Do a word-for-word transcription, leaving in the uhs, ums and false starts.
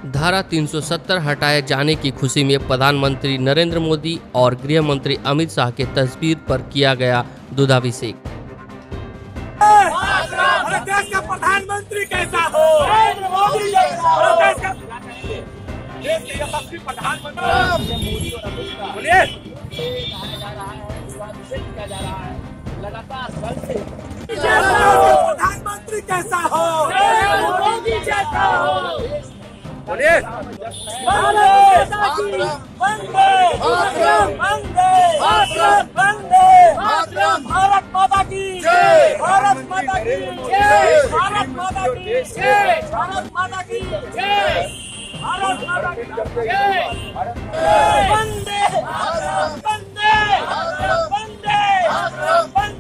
धारा तीन सौ सत्तर हटाए जाने की खुशी में प्रधानमंत्री नरेंद्र मोदी और गृह मंत्री अमित शाह के तस्वीर पर किया गया दूधाभिषेक। देश का प्रधानमंत्री कैसा हो? नरेंद्र मोदी जैसा। देश का देश के यशस्वी प्रधानमंत्री बोलिए। लगातार प्रधानमंत्री कैसा हो? नरेंद्र मोदी जैसा हो। बोलिए। वंदे वंदे वंदे भारत माता की जय। भारत माता की जय। भारत माता की जय। भारत माता की जय। भारत माता की जय। वंदे वंदे वंदे वंदे